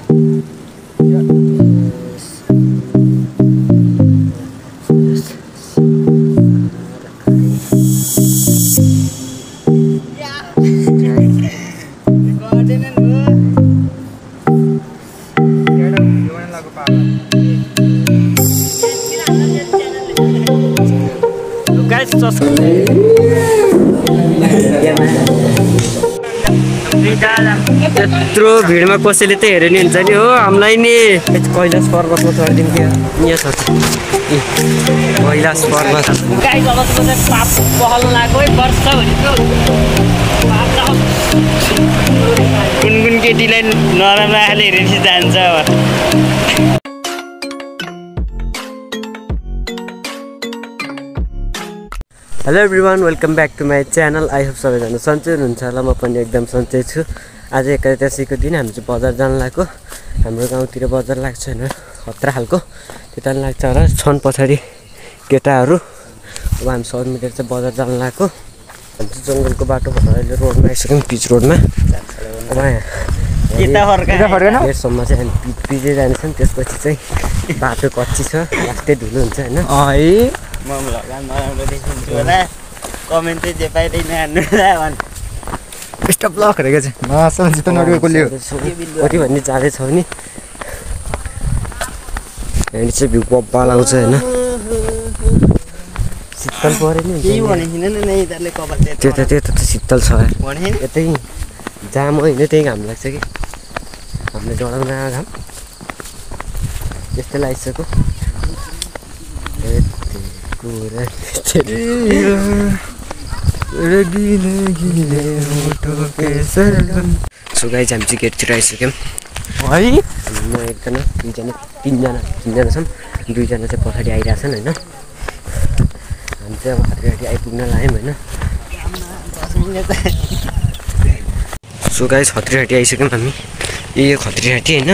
त्यत्रो भिडमा कसैले त हेर्यो नि हुन्छ नि हो हामीलाई नि कैलाश पर्वतमा चढिदिउँ क्या यहाँ छ कैलाश पर्वत कुन कुन केटीलाई नराम्रो आँखाले हेरेपछि जान्छ अब। Hello everyone, welcome back to my channel. I hope सबैजना सन्चै हुनुहुन्छ होला। म पनि एकदम सन्चै छु। आज एकादशीको दिन हामी चाहिँ बजार जान लागेको। हाम्रो गाउँतिर बजार लाग्छ होइन, खतरा खालको। त्यता लाग्छ होला छन् पछाडि केटाहरू। अब हामी सब मिलेर चाहिँ बजार जान लागेको। हामी चाहिँ जङ्गलको बाटो भएर अहिले रोडमा आइसक्यौँ, पिच रोडमा। अब हेरसम्म चाहिँ हामी पिचै जानेछौँ। त्यसपछि चाहिँ बाटो कच्ची छ, लास्टै धुलो हुन्छ होइन। कमेन्ट चाहिँ जे पाइँदैन हान्नु भन् स्टप ब्लक गरेको चाहिँ नसम्झि त नडुको ल्यायो कति भन्ने जाँदैछ नि। यहाँ चाहिँ भ्यू बब्बा लाउँछ होइन। शीतल पऱ्यो नि त्यो त शीतल छ। यतै जाम होइन, त्यही घाम लाग्छ कि हामीले डढाउन आएको घाम त्यस्तै लागिसक्यो। सो गाइस हामी चाहिँ गेटतिर आइसक्यौँ है। म एकजना दुईजना तिनजना छौँ, दुईजना चाहिँ पछाडि आइरहेछन् होइन। हामी चाहिँ अब खत्रीघाटी आइपुग्न लाग्यौँ होइन। सो गाइस खत्रीघाटी आइसक्यौँ हामी। यो खत्रीघाटी होइन,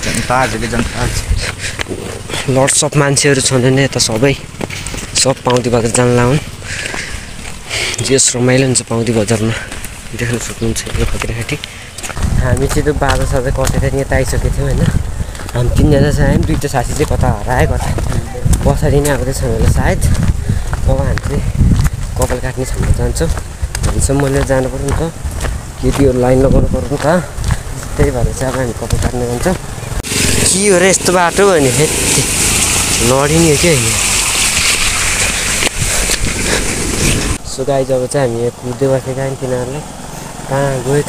लट्स अफ मान्छेहरू छन् होइन यता। सब पाउँदी बजार जान लाउन्। जेस रमाइलो हुन्छ पाउँदी बजारमा, देख्न सक्नुहुन्छ यो खत्रीघाटी। हामी चाहिँ त्यो बाजा साजा कटेर यता आइसकेको थियौँ होइन। हामी तिनजना चाहिँ आयौँ, दुईवटा साथी चाहिँ कता हरायो, कता पछाडि नै आउँदैछ होला सायद। अब हामी चाहिँ कपाल काट्ने ठाउँमा जान्छौँ। हामीसम्म लिएर जानु पऱ्यो नि त, केटीहरू लाइन लगाउनु पऱ्यो नि त। त्यही भएर चाहिँ अब हामी कपाल काट्न जान्छौँ। के हो र यस्तो बाटो भने लडिने हो क्या होइन। सो गाइस अब चाहिँ हामी यहाँ कुद्दै बसेका नि तिनीहरूलाई कहाँ गयो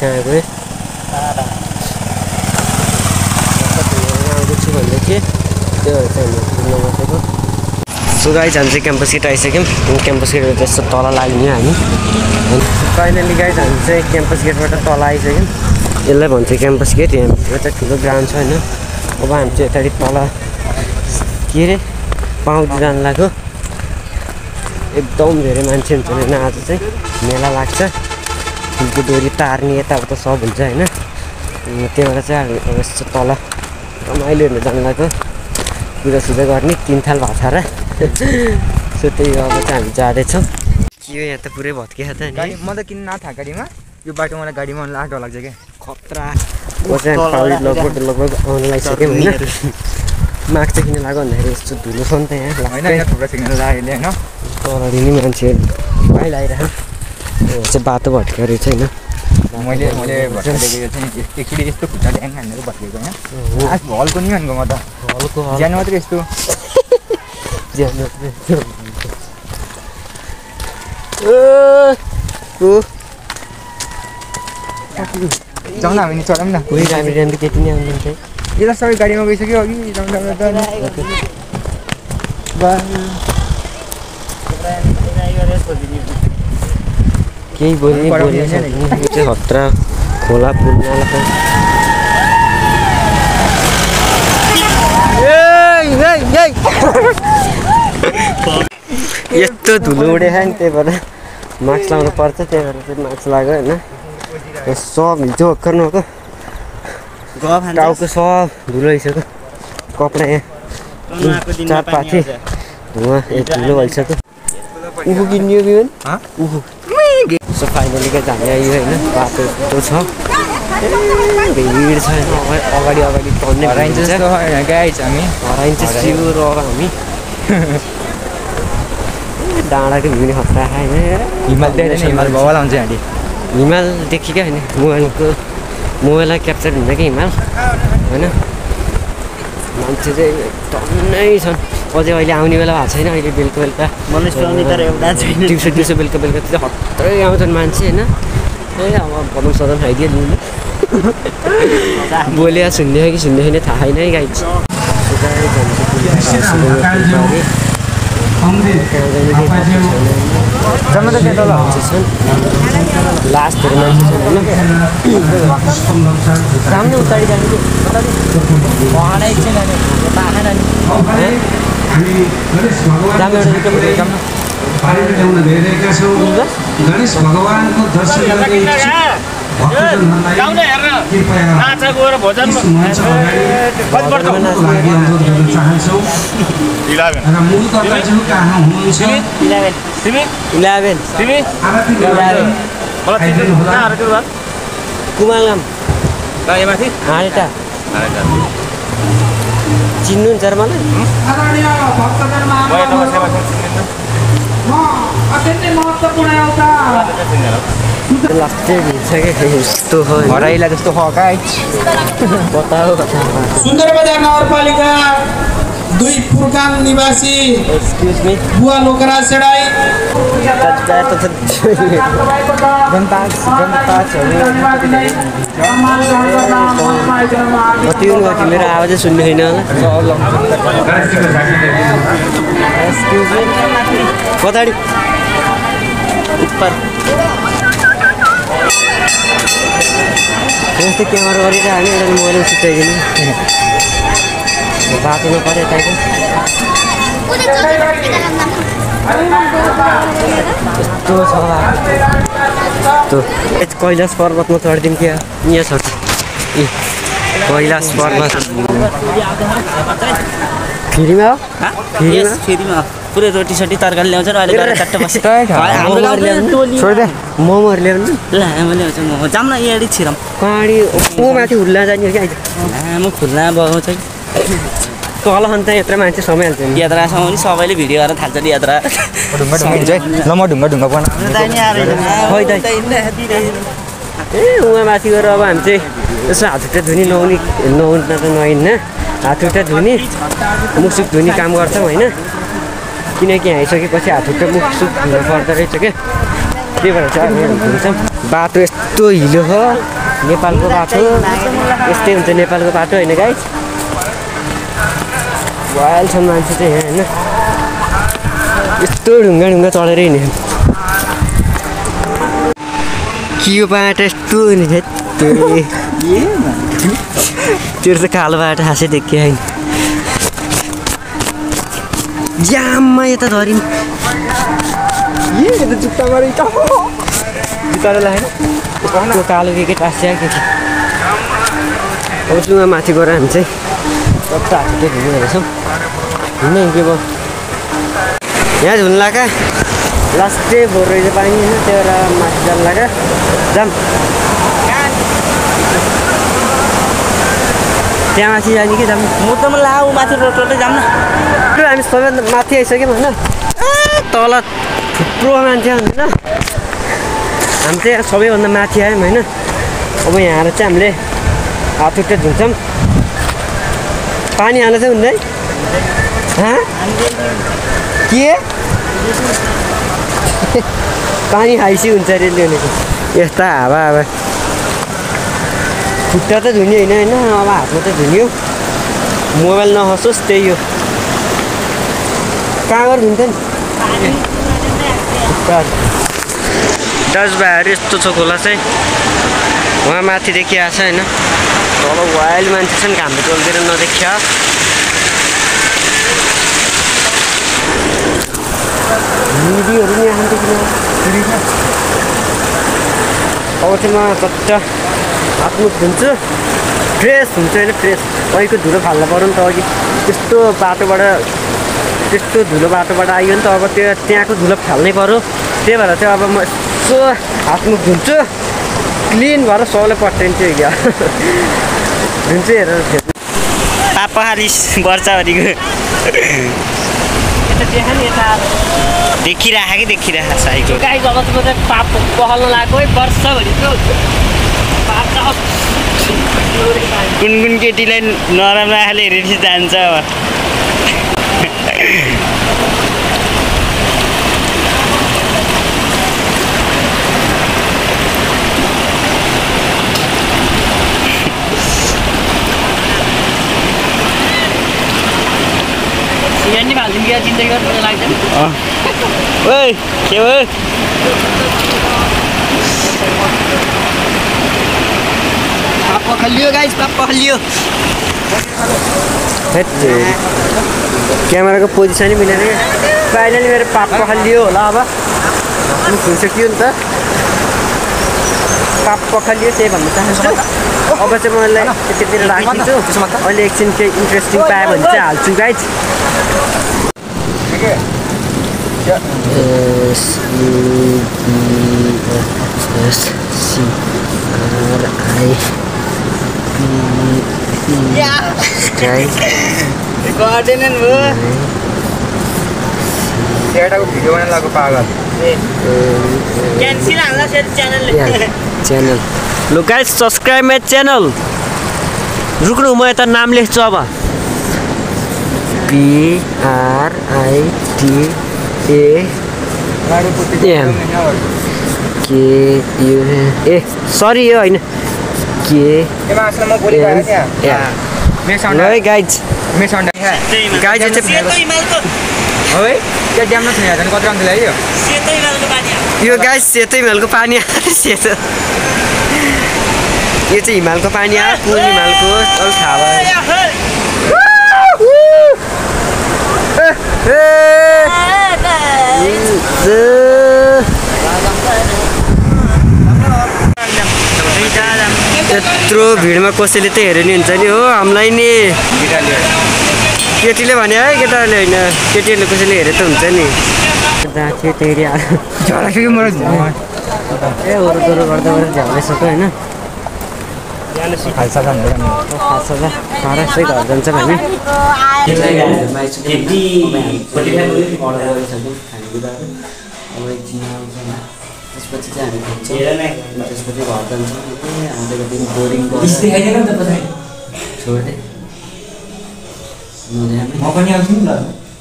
आउँदैछु भन्दै थिएँ, त्यो भएर चाहिँ हामी कुद्न बसेको। सो गाइस हामी चाहिँ क्याम्पस गेट आइसक्यौँ। क्याम्पस गेटबाट त्यस्तो तल लाग्ने हामी फाइनली गाइस हामी चाहिँ क्याम्पस गेटबाट तल आइसक्यौँ। यसलाई भन्छ क्याम्पस गेट। यहाँभित्र चाहिँ ठुलो ग्राउन्ड छ होइन। अब हामी चाहिँ यताडि तल के अरे पाउँदै जानु लाग्यो। एकदम धेरै मान्छे हुन्छ होइन। आज चाहिँ मेला लाग्छ, फुलको डोरी तार्ने यताउता सब हुन्छ होइन। त्यही भएर चाहिँ हामी अब यस्तो तल रमाइलो हेर्नु जानु लाग्यो। पूजासुजा गर्ने 3 थाल भएको छ र। सो त्यही अब चाहिँ हामी जाँदैछौँ। के हो यहाँ त पुरै भत्किया त नि। म त किन नथा गाडीमा, यो बाटो मलाई गाडीमा लाटो लाग्छ क्या खतरा। म चाहिँ लगभग आउनु लागिसक्यौँ होइन। मास्क चाहिँ किन लाग्यो भन्दाखेरि यस्तो धुलो छ नि त यहाँ होइन, थुप्रो सिग्नल लाग्यो होइन। तलदेखि नि मान्छेहरू अहिले आइरहेको चाहिँ बाटो भत्किएको रहेछ होइन। मैले भत्किएको चाहिँ एकचोटि यस्तो खुट्टा ड्याङ हानेर भत्किएको होइन। हलको नि भनेको म त हलको ज्यान मात्रै यस्तो जाउँ न हामी नि चढाउँ न। कोही राम्रो केटी नै आउँदैन। यो त सबै गाडीमा गइसक्यो अघि केही बोल्ने चाहिँ खतरा खोला पुल्ला यस्तो धुलो उडेछ नि। त्यही भएर मास्क लाउनु पर्छ। त्यही भएर चाहिँ मास्क लाग्यो होइन। सब हिजो भर्खर नभएको टाउको सब धुलो भइसक्यो। कपडा यहाँ 4 पाथी धुवा धुलो भइसक्यो। उखु किन्यो बिहान उखु। सो फाइनली क्या हामी आयो होइन। बाटो यस्तो छ भिड छैन अगाडि अगाडि टन्ने हराइन्छ जस्तो गाइज हामी हराइन्छ सिउर अब हामी डाँडाको भ्यू नि खतरा होइन हिमाल देख्दैन हिमाल बवाल आउँछ हामी हिमाल देखि क्या होइन मोबाइललाई क्याप्चर हुन्छ कि हिमाल होइन मान्छे चाहिँ टन्नै छन् अझै अहिले आउने बेला भएको छैन अहिले बेलुका बेलुका मनुष्य तर एउटा छैन दिउँसो बेलुका बेलुका चाहिँ हत्रै आउँछन् मान्छे होइन ए अब बदम सदम खाइदियो नि बोले सुन्ने कि सुन्ने छैन थाहा छैन है गाई लास्टहरू मान्छे छन् होइन राम्रो उतारि जाने गणेश भगवानको दर्शन गर्ने चाहन्छौँ र मूल कर्ताज्यू कहाँ हुनुहुन्छ कुमालगाम हालेटा चिन्नुहुन्छ र मलाई आदरणीय भक्तजन अत्यन्तै महत्त्वपूर्ण एउटा लास्टै भिड छ क्या यस्तो हो हराइला जस्तो हो गाइज बताओ सुन्दर बजार नगरपालिका 2 पुर्काङ निवासी एक्सक्युज मी बुवा लोकराज सेडाई कति हुनुभयो मेरो आवाजै सुन्ने छैन होला एक्सक्युज मी पछाडि उपर यस्तै क्यामेरा गरिरहेको होइन एउटा मोबाइल सुताइदिनु बाटो नपऱ्यो यताको यस्तो छ यस्तो कैलाश पर्वतमा चढिदिउँ क्या यहाँ छ ए कैलाश पर्वत फ्रीमा हो फेरिमा पुरै रोटी सोटी तरकारी ल्याउँछ र अहिले गएर चट्ट बस्छ मोमोहरू ल्याउनु ल हामी ल्याउँछ मोमो जाऊँ न यहाँ छिराम पानी माथि हुल्ला जाने हो क्या लामो खुल्ला बगाउँछ कि तल अन्त यत्रो मान्छे समाइहाल्छ नि यात्रासँग पनि सबैले भिडियो गर्न थाल्छ नि यात्रा ल म ढुङ्गा ढुङ्गा बना ए उहाँ माथि गएर अब हामी चाहिँ यसो हातखुट्टा धुनी नुहाउनु त नहिन्न हातखुट्टा धुनी मुखसुख धुनी काम गर्छौँ होइन किनकि आइसकेपछि हातखुट्टा मुखसुख धुनु पर्दो रहेछ क्या त्यही भएर चाहिँ धुन्छौँ बाटो यस्तो हिलो हो नेपालको बाटो यस्तै हुन्छ नेपालको बाटो होइन गाइस वाइल छन् मान्छे चाहिँ यहाँ होइन यस्तो ढुङ्गा ढुङ्गा चढेर हिँड्ने के यो बाटो यस्तो नि त्यो चाहिँ कालो बाटो खासै देखियो होइन जाममा यता धरिन् त्यो कालो के टाँस्या के अब जुवा माथि गएर हामी चाहिँ टक्क हातखुट्टा धुनु रहेछौँ हिँड्ने के भयो यहाँ झुल्ला क्या लास्टै भोर रहेछ पानी होइन त्यो भएर माथि जानु लाग्यो जाम त्यहाँ माथि जाने कि जाम म त लाऊ माथि रोटोले जाऊँ न हामी सबैभन्दा माथि आइसक्यौँ होइन तल थुप्रो मान्छे होइन हामी चाहिँ सबैभन्दा माथि आयौँ होइन अब यहाँ आएर चाहिँ हामीले हातखुट्टा धुन्छौँ पानी हाल्न चाहिँ हुँदैन के पानी हाइसी हुन्छ अरे ल्याउनेको यस्ता हावा हावा खुट्टा त धुने होइन होइन अब हातमा त धुनियो मोबाइल नखसोस् त्यही हो कहाँ गएर धुन्छ नि डजबाहरू यस्तो छ खोला चाहिँ उहाँ माथिदेखि आएको छ होइन तल वाइल्ड मान्छे छन् घाम टोलतिर नदेखिया निरीहरू नि आउँथ्यो अब चाहिँ म चट्ट हातमुख धुन्छु फ्रेस हुन्छ होइन फ्रेस अहिलेको धुलो फाल्नु पऱ्यो नि त अघि त्यस्तो बाटोबाट त्यस्तो धुलो बाटोबाट आइयो नि त अब त्यो त्यहाँको धुलो फाल्नै पऱ्यो त्यही भएर चाहिँ अब म यसो हातमुख धुन्छु क्लिन भएर सबैलाई पठाइदिन्छु क्या जुन चाहिँ हेरेर पापाहारी वर्षाभरिको देखिराख कि देखिराख साईको गाई जगतको चाहिँ पाप पहल्न लागेको है वर्षभरिको कुन कुन केटीलाई नराम्रो आँखाले हेरेपछि जान्छ अब सियानी भालिदिनु क्या चिन्ता गर्नु लाग्छ ओइ के हो पाप पखालियो गाइस पाप पखालियो क्यामेराको पोजिसनै मिलेन क्या फाइनली मेरो पाप पखालियो होला अब भइसक्यो नि त पाप पखालियो त्यही भन्न चाहन्छु अब चाहिँ मलाई त्यतितिर राखिदिन्छु अहिले एकछिन केही इन्ट्रेस्टिङ पायो भने चाहिँ हाल्छु गाइज गर्दैनन् भयो केटाको भिडियो बनाउन लाग्यो पागल क्यान्सिल हाल्ला फेरि च्यानलले च्यानल लो गाइस सब्सक्राइब माई च्यानल रुक्नु म यता नाम लेख्छु अब PRITAM ए सरी यो होइन गाइज गाइज यो गाइज सेतो हिमालको पानी आयो सेतो यो चाहिँ हिमालको पानी आयो कुन हिमालको अरू थाहा यत्रो भिडमा कसैले त हेर्यो नि हुन्छ नि हो हामीलाई नि केटीले भने है केटाहरूले होइन केटीहरूले कसैले हेरे त हुन्छ नि ए वरदरो गर्दा गर्दा झ्याउलाइसक्यो होइन खाल्छ घर जान्छ हामी त्यसपछि चाहिँ हामी खान्छौँ त्यसपछि घर जान्छौँ आजको दिन बोरिङ छोड्दै म पनि आउँछु नि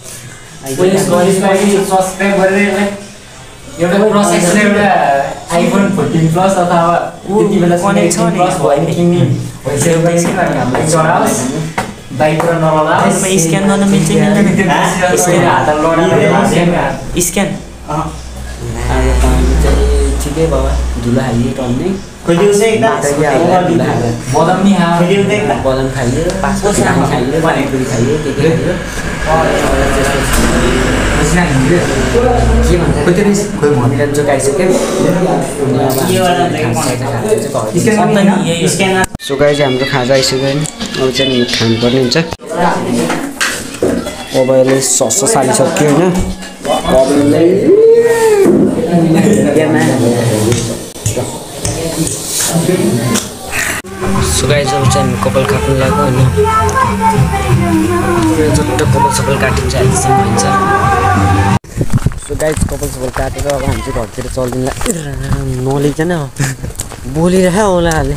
सब्सक्राइब गरेर एउटा प्रोसेस एउटा आइफोन 14 प्लस अथवा त्यति बेला प्लस भयो नि किन्ने भइसकेपछि हामीलाई चढाओस् बाइकबाट नलगाओस् स्क्यान गर्न मिल्छ स्क्यान आज पानी चाहिँ ठिकै भयो धुलो हालियो टन्ने बदाम नि बदाम खाइयो पानी खाइयो पानीपुरी खाइयो के खाइयो के भन्छ जोगाइसक्यो सो गाइस हाम्रो खाजा आइसक्यो नि अब चाहिँ खानुपर्ने हुन्छ अब अहिले सस हालिसक्यो होइन सो गाइस अब चाहिँ हामी कपाल काट्नु लाग्यो होइन झट्ट कपाल सपाल काटिन्छ अहिलेसम्म हुन्छ सो गाइस कपाल सपाल काटेर अब हामी चाहिँ घरतिर चल्दिनु नलिकन बोलिरहेको होला हाले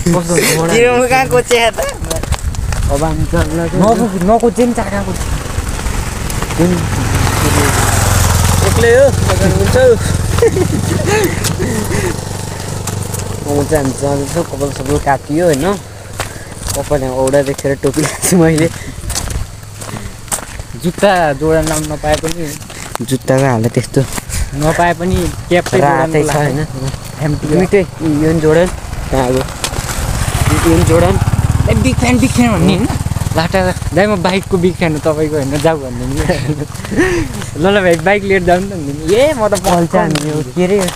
अब हामी नकोचे नि चाकाको एक्लै हो हुन्छ अब चाहिँ हामी जाँदैछौँ कपाल सपाल काटियो होइन कपाल यहाँ औडा देखेर टोपी लाग्छु मैले जुत्ता जोडा नाम नपाए पनि जुत्ताको हालत त्यस्तो नपाए पनि क्याप रातै छ होइन दुइटै यो जोडन त्यहाँ अब यो जोडन बिग फ्यान भन्ने होइन लाटा दाइ म बाइकको बिग फ्यान हो तपाईँको होइन जाऊ भन्ने नि ल भाइ बाइक लिएर जाउँ न भन्ने ए म त पल्छ हामी यो के अरे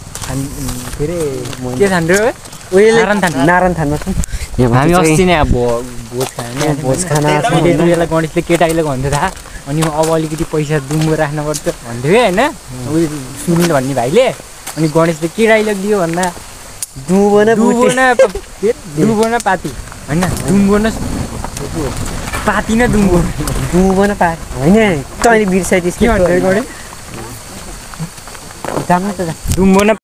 के खान्थ्यो नारायण थानमा छौँ हामी अस्ति नै अब भोज खाने भोज खाना बेला गणेशले केटाले भन्थ्यो थाहा अनि म अब अलिकति पैसा दुम्बो राख्नुपर्छ भन्थ्यो कि होइन उयो सुनिल भन्ने भाइले अनि गणेशले के डाइलग दियो भन्दा दुबो न दुबो न पाती होइन दुम्बो न पाती न दुम्बो दुबो न पा होइन तैँले बिर्साइदिस् के भन्दै गरे जानु त दुम्बो न